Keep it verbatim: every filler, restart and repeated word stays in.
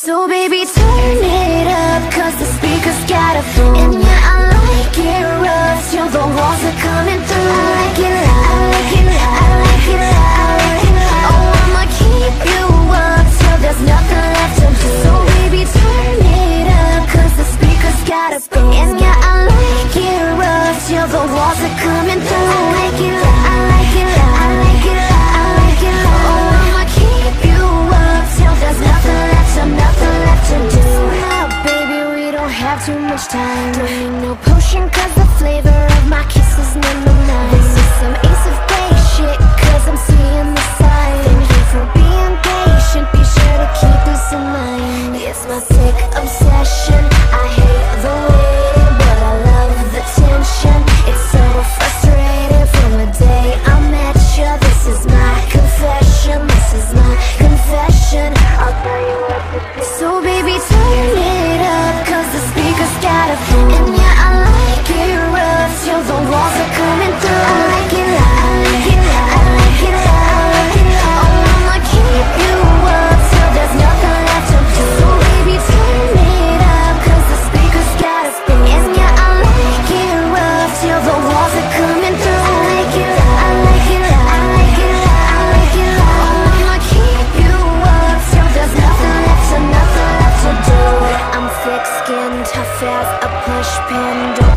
So baby, turn it up, cause the speakers got a phone. And yeah, I like it rough till the walls are coming through. I like it loud, I like it loud, I like it loud, I like it loud. Oh, I'ma keep you up till there's nothing left to do. So baby, turn it up, cause the speakers got a phone. And yeah, I like it rough till the walls are coming through. I like it loud, I like it loud, I like it loud, I like it loud. Oh, I'ma keep you up till there's nothing left to, nothing left to do. Now, baby, we don't have too much time. Don't need no potion, cause the flavor of my kiss is number nine. This is some Ace of Base shit, cause I'm seeing the sign. Thank you for being patient, be sure to keep this in mind. It's my sick obsession, I hate the waiting, but I love the tension. It's so frustrating from the day I met you. This is my confession, this is my confession. I'll tell you what to do. So baby, turn it up, cause the speakers got a phone. And yeah, I like it rough till the walls are coming through. I like it loud, I like it loud, I like it loud, I like it loud. Oh, I'ma keep you up till there's nothing left to do. So baby, turn it up, cause the speakers got a phone. And yeah, I like it rough till the walls are coming through. I like it loud, I like it loud, I like it loud, I like it loud. Oh, I'ma keep you up till there's nothing left to, nothing left to do. I'm thick-skinned, tough as a push pin.